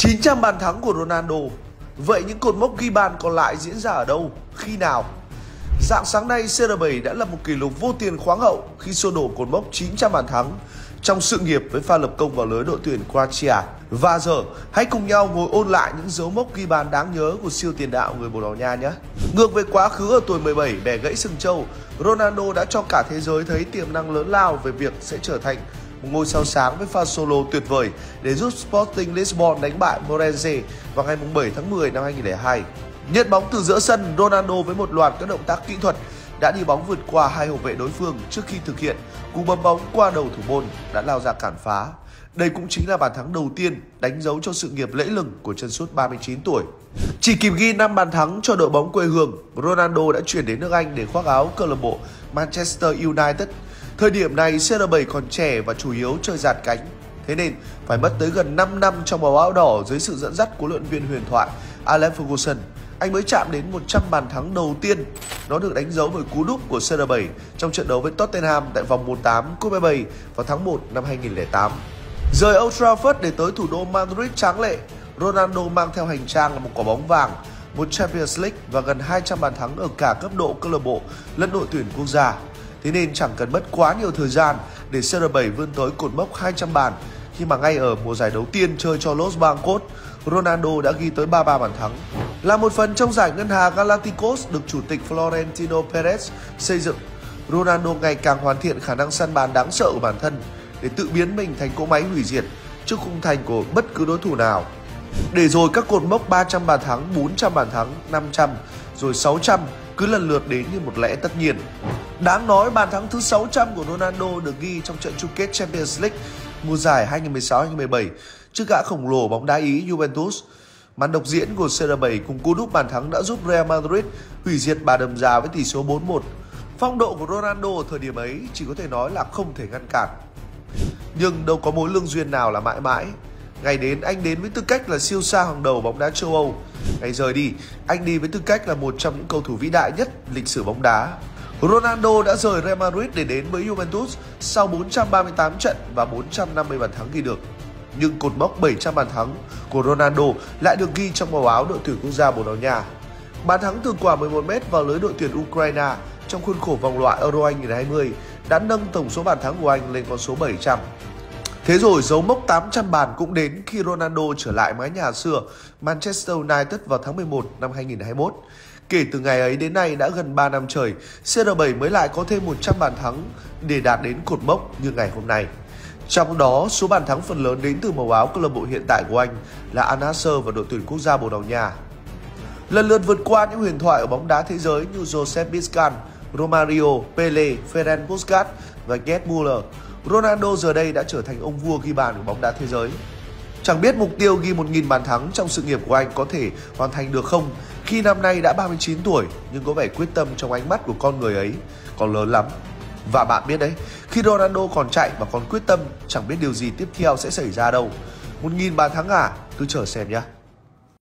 900 bàn thắng của Ronaldo. Vậy những cột mốc ghi bàn còn lại diễn ra ở đâu, khi nào? Rạng sáng nay, CR7 đã lập một kỷ lục vô tiền khoáng hậu khi xô đổ cột mốc 900 bàn thắng trong sự nghiệp với pha lập công vào lưới đội tuyển Croatia. Và giờ, hãy cùng nhau ngồi ôn lại những dấu mốc ghi bàn đáng nhớ của siêu tiền đạo người Bồ Đào Nha nhé. Ngược về quá khứ ở tuổi 17 bẻ gãy sừng trâu, Ronaldo đã cho cả thế giới thấy tiềm năng lớn lao về việc sẽ trở thành một ngôi sao sáng với pha solo tuyệt vời để giúp Sporting Lisbon đánh bại Moreirense vào ngày 7 tháng 10 năm 2002. Nhận bóng từ giữa sân, Ronaldo với một loạt các động tác kỹ thuật đã đi bóng vượt qua hai hậu vệ đối phương trước khi thực hiện cú bấm bóng qua đầu thủ môn đã lao ra cản phá. Đây cũng chính là bàn thắng đầu tiên đánh dấu cho sự nghiệp lẫy lừng của chân sút 39 tuổi. Chỉ kịp ghi 5 bàn thắng cho đội bóng quê hương, Ronaldo đã chuyển đến nước Anh để khoác áo câu lạc bộ Manchester United. Thời điểm này, CR7 còn trẻ và chủ yếu chơi dạt cánh. Thế nên phải mất tới gần 5 năm trong màu áo đỏ dưới sự dẫn dắt của huấn luyện viên huyền thoại Alex Ferguson, anh mới chạm đến 100 bàn thắng đầu tiên. Nó được đánh dấu bởi cú đúp của CR7 trong trận đấu với Tottenham tại vòng 1/8 Cúp FA vào tháng 1 năm 2008. Rời Old Trafford để tới thủ đô Madrid tráng lệ, Ronaldo mang theo hành trang là một quả bóng vàng, một Champions League và gần 200 bàn thắng ở cả cấp độ câu lạc bộ lẫn đội tuyển quốc gia. Thế nên chẳng cần mất quá nhiều thời gian để CR7 vươn tới cột mốc 200 bàn khi mà ngay ở mùa giải đầu tiên chơi cho Los Blancos, Ronaldo đã ghi tới 33 bàn thắng. Là một phần trong giải ngân hà Galacticos được chủ tịch Florentino Perez xây dựng, Ronaldo ngày càng hoàn thiện khả năng săn bàn đáng sợ của bản thân để tự biến mình thành cỗ máy hủy diệt trước khung thành của bất cứ đối thủ nào. Để rồi các cột mốc 300 bàn thắng, 400 bàn thắng, 500 rồi 600 cứ lần lượt đến như một lẽ tất nhiên. Đáng nói bàn thắng thứ 600 của Ronaldo được ghi trong trận chung kết Champions League mùa giải 2016-2017 trước gã khổng lồ bóng đá Ý Juventus. Màn độc diễn của CR7 cùng cú đúp bàn thắng đã giúp Real Madrid hủy diệt Bà Đầm Già với tỷ số 4-1. Phong độ của Ronaldo ở thời điểm ấy chỉ có thể nói là không thể ngăn cản. Nhưng đâu có mối lương duyên nào là mãi mãi. Ngày đến anh đến với tư cách là siêu sao hàng đầu bóng đá châu Âu. Ngày rời đi, anh đi với tư cách là một trong những cầu thủ vĩ đại nhất lịch sử bóng đá. Ronaldo đã rời Real Madrid để đến với Juventus sau 438 trận và 450 bàn thắng ghi được. Nhưng cột mốc 700 bàn thắng của Ronaldo lại được ghi trong màu áo đội tuyển quốc gia Bồ Đào Nha. Bàn thắng từ quả 11m vào lưới đội tuyển Ukraine trong khuôn khổ vòng loại Euro 2020 đã nâng tổng số bàn thắng của anh lên con số 700. Thế rồi dấu mốc 800 bàn cũng đến khi Ronaldo trở lại mái nhà xưa Manchester United vào tháng 11 năm 2021. Kể từ ngày ấy đến nay đã gần 3 năm trời, CR7 mới lại có thêm 100 bàn thắng để đạt đến cột mốc như ngày hôm nay. Trong đó, số bàn thắng phần lớn đến từ màu áo câu lạc bộ hiện tại của anh là Al Nassr và đội tuyển quốc gia Bồ Đào Nha. Lần lượt vượt qua những huyền thoại ở bóng đá thế giới như Josep Bizcan, Romario, Pele, Ferenc Puskas và Gerd Müller, Ronaldo giờ đây đã trở thành ông vua ghi bàn của bóng đá thế giới. Chẳng biết mục tiêu ghi 1.000 bàn thắng trong sự nghiệp của anh có thể hoàn thành được không khi năm nay đã 39 tuổi, nhưng có vẻ quyết tâm trong ánh mắt của con người ấy còn lớn lắm. Và bạn biết đấy, khi Ronaldo còn chạy và còn quyết tâm, chẳng biết điều gì tiếp theo sẽ xảy ra đâu. 1.000 bàn thắng à? Cứ chờ xem nhé.